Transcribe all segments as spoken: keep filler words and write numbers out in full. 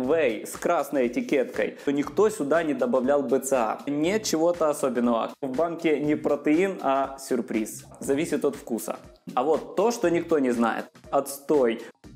Whey с красной этикеткой, то никто сюда не добавлял бэ цэ а. Нет чего-то особенного. В банке не протеин, а сюрприз. Зависит от вкуса. А вот то, что никто не знает. Отстой.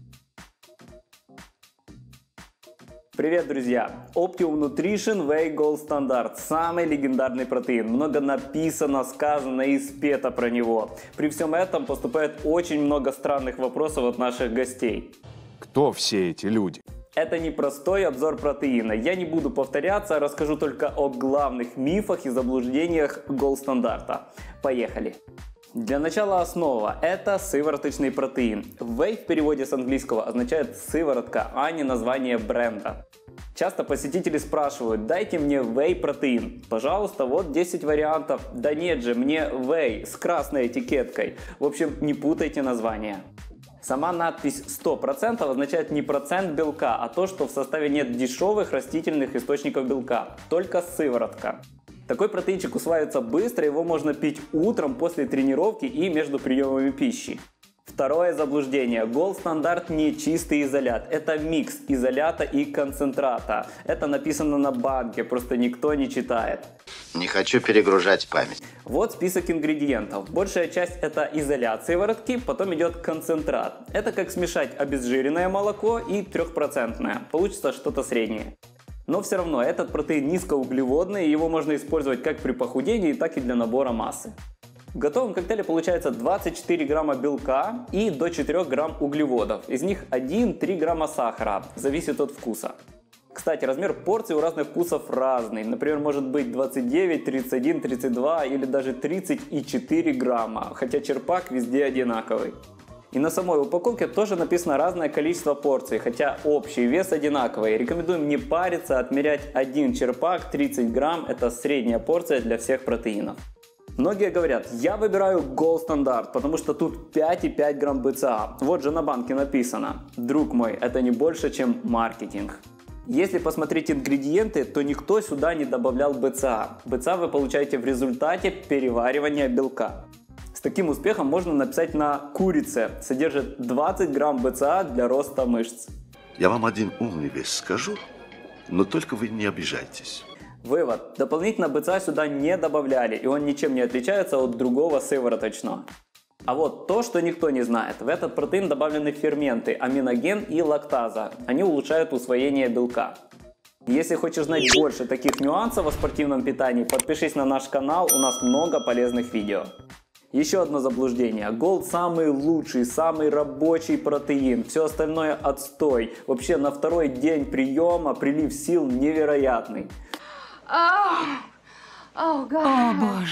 Привет, друзья! Optimum Nutrition Whey Gold Standard. Самый легендарный протеин. Много написано, сказано и спето про него. При всем этом поступает очень много странных вопросов от наших гостей. Кто все эти люди? Это не простой обзор протеина. Я не буду повторяться, расскажу только о главных мифах и заблуждениях Gold стандарта. Поехали! Для начала основа – это сывороточный протеин. Whey в переводе с английского означает сыворотка, а не название бренда. Часто посетители спрашивают: дайте мне Whey протеин. Пожалуйста, вот десять вариантов. Да нет же, мне Whey с красной этикеткой. В общем, не путайте названия. Сама надпись сто процентов означает не процент белка, а то, что в составе нет дешевых растительных источников белка, только сыворотка. Такой протеинчик усваивается быстро, его можно пить утром после тренировки и между приемами пищи. Второе заблуждение. Gold стандарт не чистый изолят. Это микс изолята и концентрата. Это написано на банке, просто никто не читает. Не хочу перегружать память. Вот список ингредиентов. Большая часть это изолят сыворотки, потом идет концентрат. Это как смешать обезжиренное молоко и трехпроцентное. Получится что-то среднее. Но все равно этот протеин низкоуглеводный, его можно использовать как при похудении, так и для набора массы. В готовом коктейле получается двадцать четыре грамма белка и до четырёх грамм углеводов. Из них один-три грамма сахара, зависит от вкуса. Кстати, размер порции у разных вкусов разный. Например, может быть двадцать девять, тридцать один, тридцать два или даже тридцать четыре грамма, хотя черпак везде одинаковый. И на самой упаковке тоже написано разное количество порций, хотя общий вес одинаковый. Рекомендуем не париться, отмерять один черпак, тридцать грамм, это средняя порция для всех протеинов. Многие говорят: я выбираю Gold стандарт, потому что тут пять и пять грамм бэ цэ а. Вот же на банке написано. Друг мой, это не больше, чем маркетинг. Если посмотреть ингредиенты, то никто сюда не добавлял бэ цэ а. бэ цэ а вы получаете в результате переваривания белка. С таким успехом можно написать на курице. Содержит двадцать грамм бэ цэ а для роста мышц. Я вам один умный вещь скажу, но только вы не обижайтесь. Вывод. Дополнительно бэ цэ а сюда не добавляли, и он ничем не отличается от другого сывороточного. А вот то, что никто не знает. В этот протеин добавлены ферменты аминоген и лактаза. Они улучшают усвоение белка. Если хочешь знать больше таких нюансов о спортивном питании, подпишись на наш канал, у нас много полезных видео. Еще одно заблуждение. Gold самый лучший, самый рабочий протеин. Все остальное отстой. Вообще на второй день приема прилив сил невероятный. Oh. Oh, О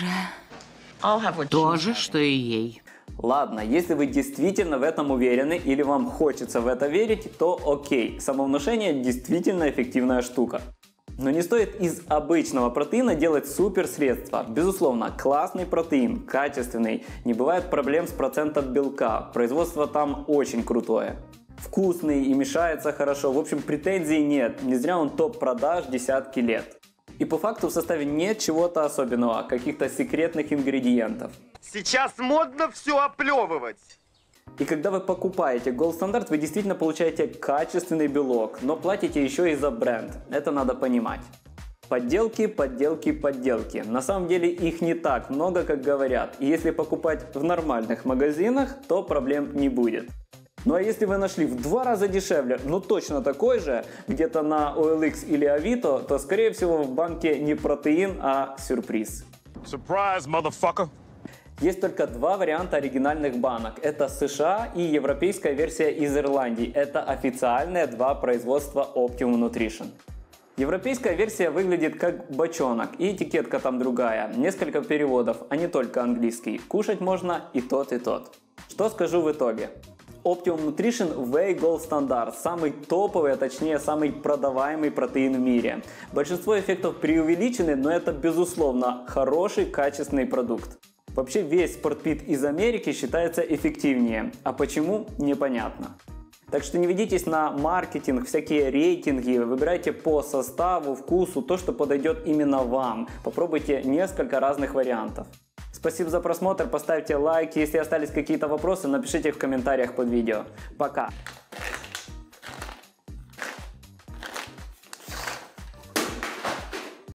боже. То же, что и ей. Ладно, если вы действительно в этом уверены или вам хочется в это верить, то окей. Самовнушение действительно эффективная штука. Но не стоит из обычного протеина делать супер средства. Безусловно, классный протеин, качественный, не бывает проблем с процентом белка, производство там очень крутое. Вкусный и мешается хорошо, в общем претензий нет, не зря он топ продаж десятки лет. И по факту в составе нет чего-то особенного, каких-то секретных ингредиентов. Сейчас модно все оплевывать. И когда вы покупаете Gold стандарт, вы действительно получаете качественный белок, но платите еще и за бренд. Это надо понимать. Подделки, подделки, подделки. На самом деле их не так много, как говорят. И если покупать в нормальных магазинах, то проблем не будет. Ну а если вы нашли в два раза дешевле, но точно такой же, где-то на о эл икс или Авито, то скорее всего в банке не протеин, а сюрприз. Surprise, motherfucker! Есть только два варианта оригинальных банок. Это США и европейская версия из Ирландии. Это официальные два производства Optimum Nutrition. Европейская версия выглядит как бочонок, и этикетка там другая. Несколько переводов, а не только английский. Кушать можно и тот, и тот. Что скажу в итоге? Optimum Nutrition Whey Gold Standard. Самый топовый, а точнее самый продаваемый протеин в мире. Большинство эффектов преувеличены, но это безусловно хороший, качественный продукт. Вообще весь спортпит из Америки считается эффективнее. А почему? Непонятно. Так что не ведитесь на маркетинг, всякие рейтинги, выбирайте по составу, вкусу то, что подойдет именно вам. Попробуйте несколько разных вариантов. Спасибо за просмотр, поставьте лайк, если остались какие-то вопросы, напишите их в комментариях под видео. Пока!